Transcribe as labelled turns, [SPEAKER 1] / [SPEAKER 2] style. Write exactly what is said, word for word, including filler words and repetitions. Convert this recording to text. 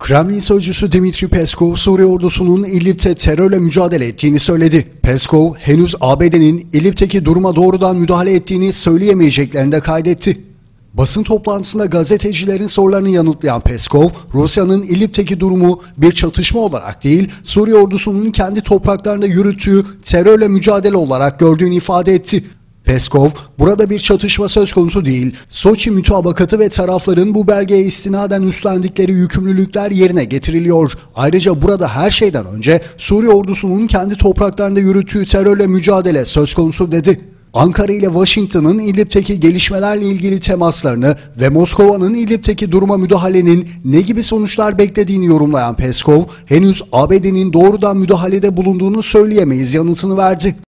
[SPEAKER 1] Kremlin sözcüsü Dmitri Peskov, Suriye ordusunun İdlib'te terörle mücadele ettiğini söyledi. Peskov, henüz A B D'nin İdlib'teki duruma doğrudan müdahale ettiğini söyleyemeyeceklerini de kaydetti. Basın toplantısında gazetecilerin sorularını yanıtlayan Peskov, Rusya'nın İdlib'teki durumu bir çatışma olarak değil, Suriye ordusunun kendi topraklarında yürüttüğü terörle mücadele olarak gördüğünü ifade etti. Peskov, burada bir çatışma söz konusu değil, Soçi mütabakatı ve tarafların bu belgeye istinaden üstlendikleri yükümlülükler yerine getiriliyor. Ayrıca burada her şeyden önce Suriye ordusunun kendi topraklarında yürüttüğü terörle mücadele söz konusu dedi. Ankara ile Washington'ın İdlib'teki gelişmelerle ilgili temaslarını ve Moskova'nın İdlib'teki duruma müdahalenin ne gibi sonuçlar beklediğini yorumlayan Peskov, henüz A B D'nin doğrudan müdahalede bulunduğunu söyleyemeyiz yanıtını verdi.